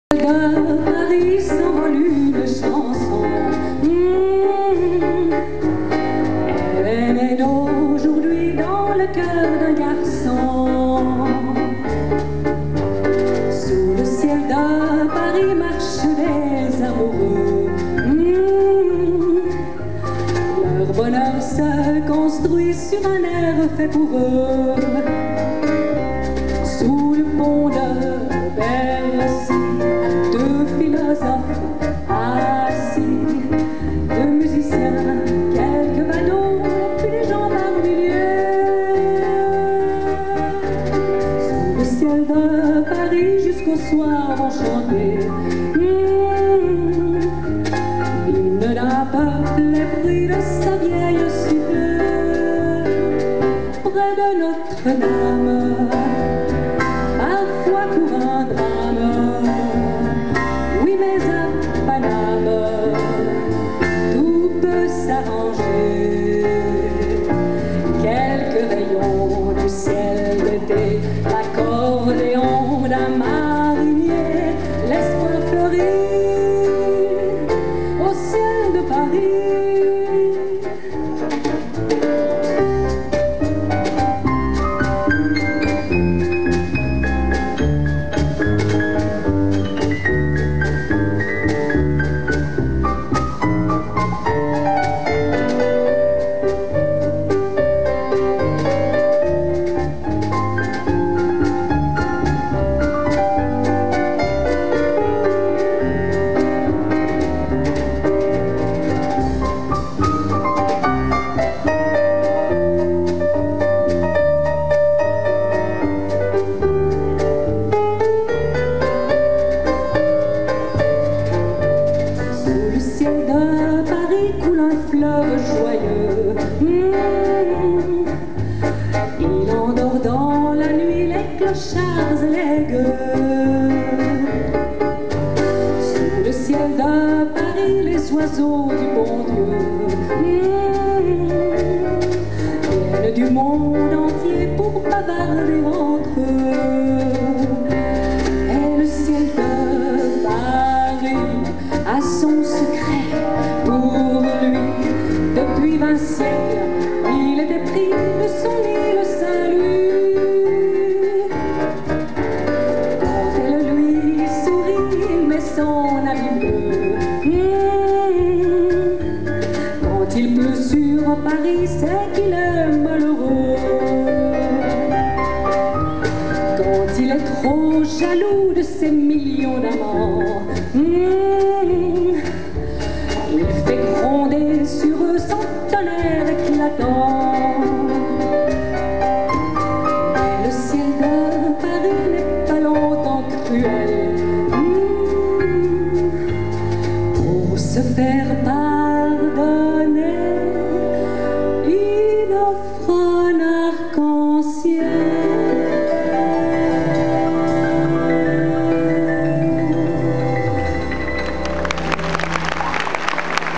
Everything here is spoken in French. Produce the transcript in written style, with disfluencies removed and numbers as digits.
De Paris s'envole une chanson. Elle est née d'aujourd'hui dans le cœur d'un garçon. Sous le ciel de Paris marchent des amoureux. Leur bonheur se construit sur un air fait pour eux. Sous le pont de Bercy, deux philosophes assis, deux musiciens, quelques badauds, puis des gens par milliers. Sous le ciel de Paris jusqu'au soir vont chanter l'hymne d'un peuple épris de sa vieille cité. Près de Notre-Dame, parfois pour un drame, oui mais à Paname, tout peut s'arranger. Quelques rayons du ciel d'été, l'accordéon d'un marinier, l'espoir fleurit au ciel de Paris. De Paris coule un fleuve joyeux. Il endort dans la nuit les clochards et les gueux. Sous le ciel de Paris, les oiseaux du bon Dieu viennent du monde entier pour bavarder entre eux. Et le ciel de Paris a son secret pour lui. Depuis 20 siècles, il était pris de son île Saint-Louis. Quand elle lui sourit, il met son habit bleu. Quand il pleut sur Paris, c'est qu'il est malheureux. Quand il est trop jaloux de ses millions d'amants, il fait gronder sur eux son tonnerre éclatant. Mais le ciel de Paris n'est pas longtemps cruel. Pour se faire